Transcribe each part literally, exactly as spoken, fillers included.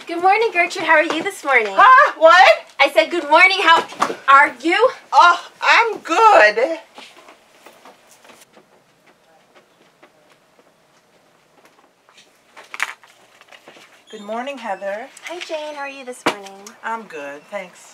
Good morning, Gertrude. How are you this morning? Huh? What? I said good morning. How are you? Oh, I'm good. Good morning, Heather. Hi, Jane. How are you this morning? I'm good, thanks.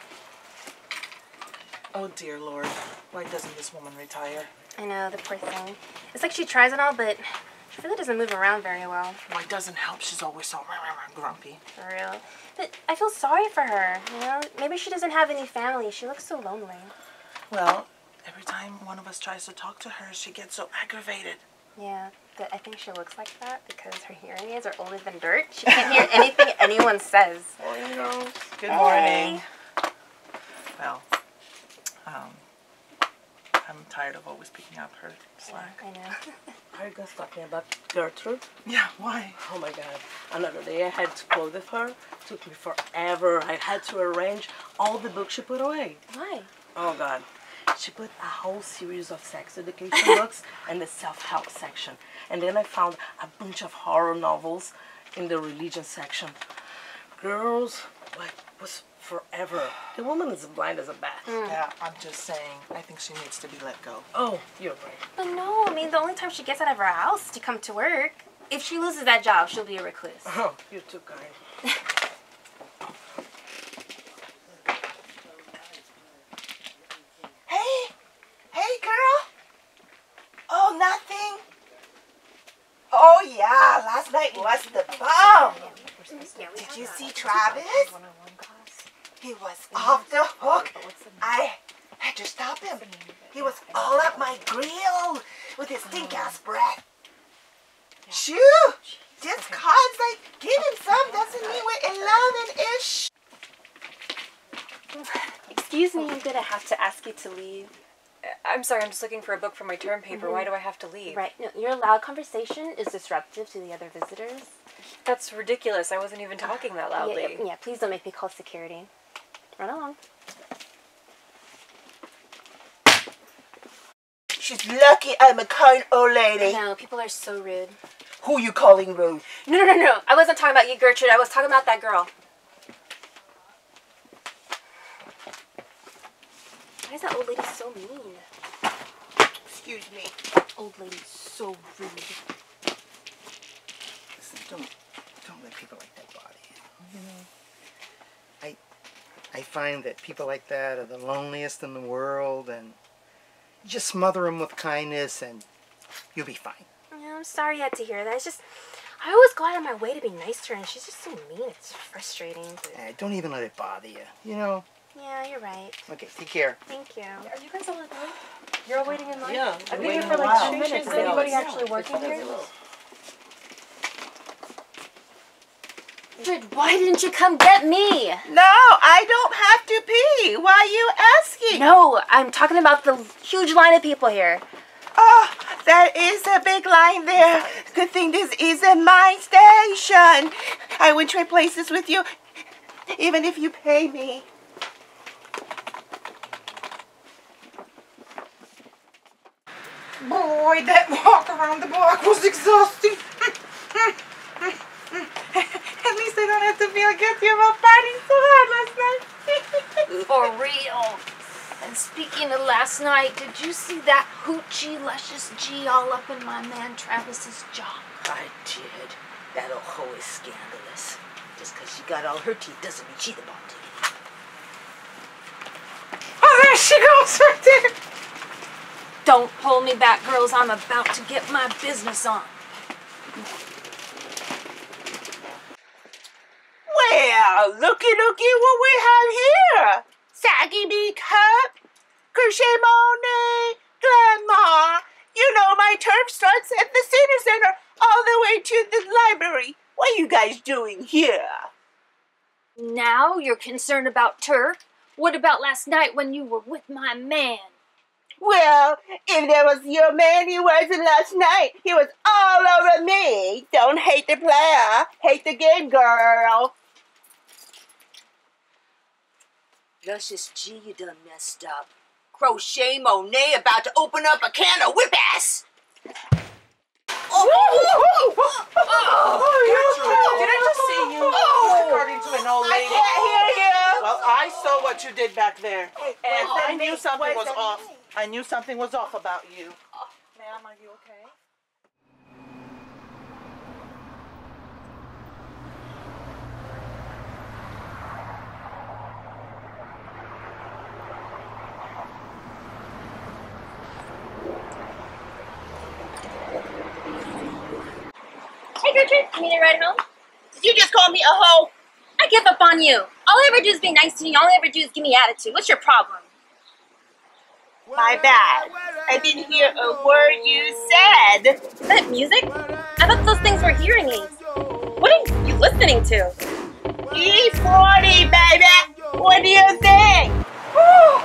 Oh, dear Lord. Why doesn't this woman retire? I know, the poor thing. It's like she tries and all, but she really doesn't move around very well. Well, it doesn't help. She's always so grumpy. For real. But I feel sorry for her, you know? Maybe she doesn't have any family. She looks so lonely. Well, every time one of us tries to talk to her, she gets so aggravated. Yeah, but I think she looks like that because her hearing aids are older than dirt. She can't hear anything anyone says. Oh, you know. Good Hey. morning. Well, um, I'm tired of always picking up her slack. I know. Are you guys talking about Gertrude? Yeah, why? Oh my god. Another day I had to close with her. Took me forever. I had to arrange all the books she put away. Why? Oh god. She put a whole series of sex education books in the self-help section. And then I found a bunch of horror novels in the religion section. Girls, like, was forever. The woman is blind as a bat. Mm. Yeah, I'm just saying, I think she needs to be let go. Oh, you're right. But no, I mean, the only time she gets out of her house to come to work, if she loses that job, she'll be a recluse. Oh, you're too kind. Hey! Hey, girl! Oh, nothing? Oh, yeah, last night was the bomb! Did you see Travis? He was off the hook. I had to stop him. He was all up my grill with his stink-ass breath. Shoo! Just cause I give him some doesn't mean we're in love and ish. Excuse me, I'm gonna have to ask you to leave. I'm sorry, I'm just looking for a book for my term paper. Mm-hmm. Why do I have to leave? Right, no, your loud conversation is disruptive to the other visitors. That's ridiculous. I wasn't even talking that loudly. Yeah, yeah, yeah, please don't make me call security. Run along. She's lucky I'm a kind old lady. No, people are so rude. Who you calling rude? No, no, no, no. I wasn't talking about you, Gertrude. I was talking about that girl. Why is that old lady so mean? Excuse me. Old lady so rude. Listen, don't, don't let people like that bother you. You know, I, I find that people like that are the loneliest in the world, and you just smother them with kindness, and you'll be fine. Yeah, I'm sorry you had to hear that. It's just, I always go out of my way to be nice to her, and she's just so mean. It's frustrating. But... Eh, don't even let it bother you. You know. Yeah, you're right. Okay, take care. Thank you. Are you guys all in line? You're all waiting in line? Yeah, I've we're been here waiting for a like while. two minutes. Is Yeah, anybody it's- actually working here? Gertrude, why didn't you come get me? No, I don't have to pee. Why are you asking? No, I'm talking about the huge line of people here. Oh, that is a big line there. Good thing this isn't my station. I will trade places with you, even if you pay me. Boy, that walk around the block was exhausting. At least I don't have to feel guilty about partying so hard last night. For real. And speaking of last night, did you see that hoochie luscious G all up in my man Travis's jaw? I did. That old hoe is scandalous. Just because she got all her teeth doesn't mean she's the bomb to you. Oh, there she goes right there. Don't pull me back, girls. I'm about to get my business on. Well, looky, looky what we have here. Saggy bee cup, crochet monet, glamour. You know my term starts at the senior center all the way to the library. What are you guys doing here? Now you're concerned about Turk. What about last night when you were with my man? Well, if there was your man, he wasn't last night. He was all over me. Don't hate the player, hate the game, girl. Luscious G, you done messed up. Crochet Monet about to open up a can of whip ass. Oh, oh, oh, oh, Gertrude, did I just see you? Oh, I saw what you did back there. Hey, And where's I that knew meat? something Where's was that off. meat? I knew something was off about you. Ma'am, are you okay? Hey Gertrude, you need a ride home? Did you just call me a hoe? I give up on you. All I ever do is be nice to you. All I ever do is give me attitude. What's your problem? My bad. I didn't hear a word you said. Is that music? I thought those things were hearing aids. What are you listening to? E forty, baby! What do you think? Woo!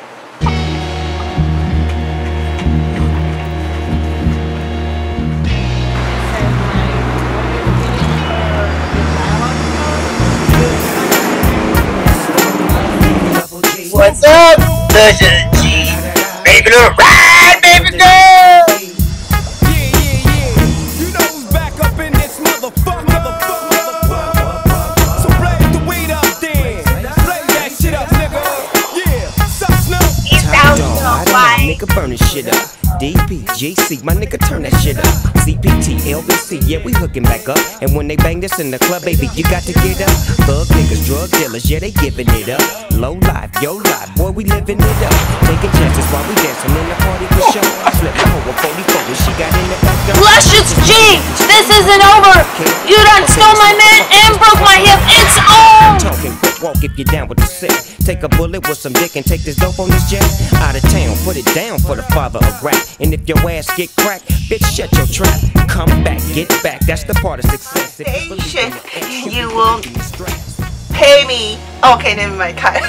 What's up, Luscious G? Ready for the ride, baby girl? Yeah, yeah, yeah. You know who's back up in this motherfucker. motherfucker. So blaze the weed up then. Blaze that shit up, nigga. Yeah, suck Snoop. It sounds Dog, I so done white. nigga burn this shit up. D P, G C, my nigga turn that shit up. C P T, L B C, yeah, we hooking back up. And when they bang this in the club, baby, you got to get up. Thug niggas, drug dealers, yeah, they giving it up. Low life, yo life, boy, we living it up. Taking chances while we dancing in the party for show. Slip my hoe a forty-four when she got in the back door. Luscious G, this isn't over. You done stole my man and broke my hip. It's on. Talking quick walk if you're down with the sick. Take a bullet with some dick and take this dope on this jet. Out of town, put it down for the father of rap. And if your ass get cracked, bitch, shut your trap. Come back, get back, that's the part of success. If you believe in the action, You will be stressed. pay me. Okay, never mind. Cut.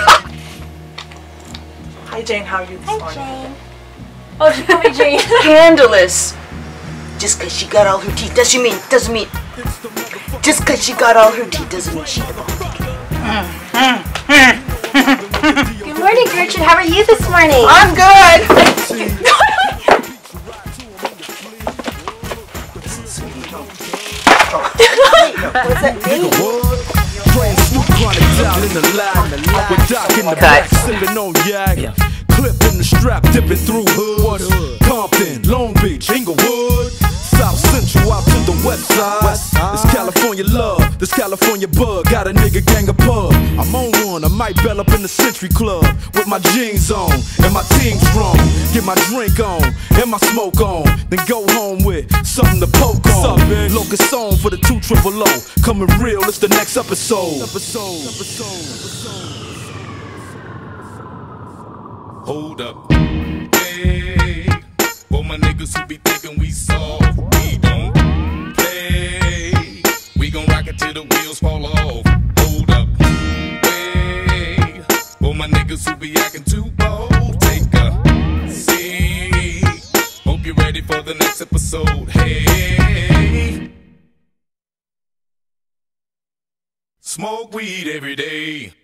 Hi Jane, how are you this morning? Jane. Oh, she called me Jane. Scandalous. Just cause she got all her teeth doesn't mean, doesn't mean. Just cause she got all her teeth doesn't mean she the ball Good morning, Gertrude. How are you this morning? I'm good. What's that mean? Praying Snoop Chronic down in the lag. With Doc in the back, sipping on yak. Clip in the strap, dipping through hoods. Compton, Long Beach, Inglewood. South Central out to the west side. This California love, this California bug. Got a nigga gang of pub. I'm on one, I might bell up in the Century Club. With my jeans on, and my team strong. Get my drink on, and my smoke on. Then go home with something to poke on. Locust on for the two triple O. Coming real, it's the next episode. Episode, episode, episode. Hold up, hey, for my niggas who be thinking we soft, we don't play. We gon' rock it till the wheels fall off. Hold up, hey, for my niggas who be acting too bold, take a seat. Hope you're ready for the next episode. Hey, smoke weed every day.